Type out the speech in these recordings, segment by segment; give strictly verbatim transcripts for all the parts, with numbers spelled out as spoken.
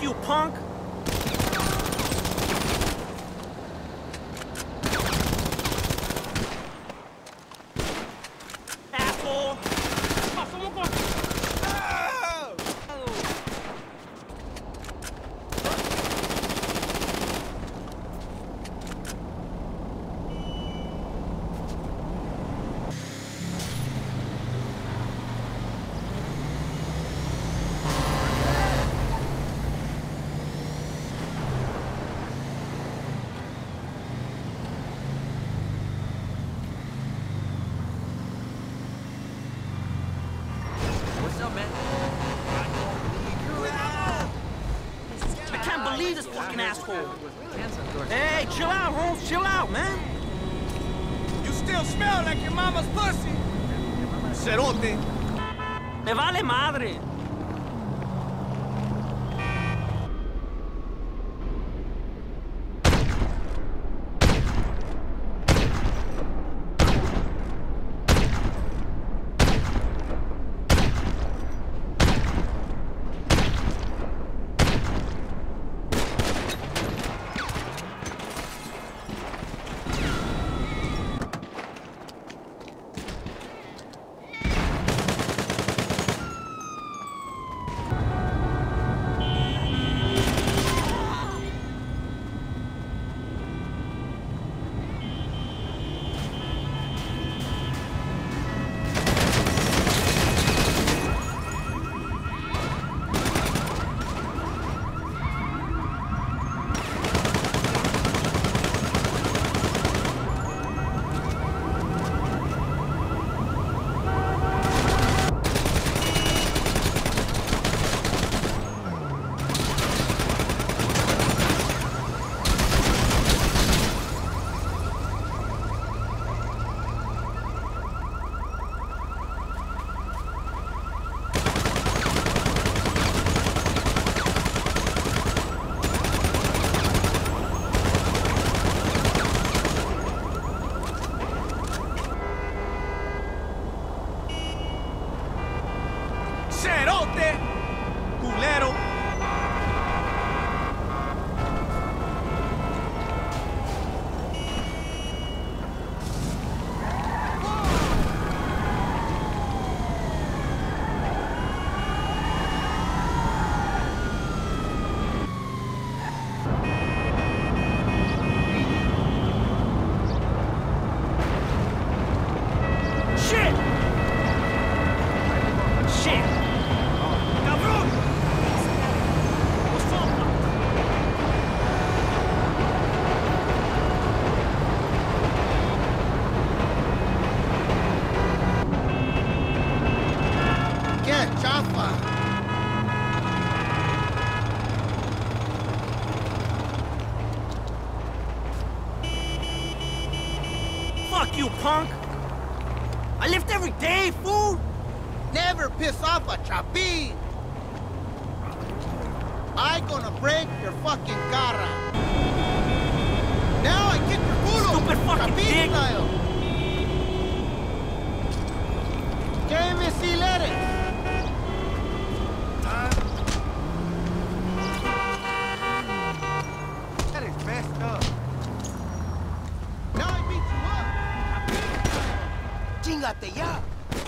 you, punk! Asshole! I can't believe this fucking asshole. Hey, chill out, Holmes. Chill out, man. You still smell like your mama's pussy. Cerote. Me vale madre. Cerote, culero. Shit! Shit! Cabrón! What's up? Get chafa. Fuck you, punk! I lift every day, fool! Never piss off a chapin. I gonna break your fucking cara. Now I kick your culo. Stupid fucking Chapin dick. style. ¿Qué me si leres? That is messed up. Now I beat you up. Chingate ya.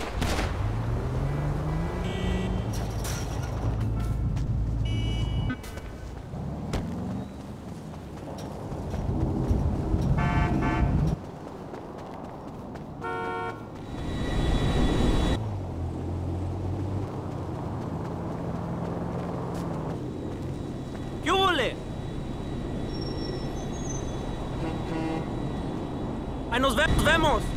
¿Qué huele? Ahí nos ve- nos vemos.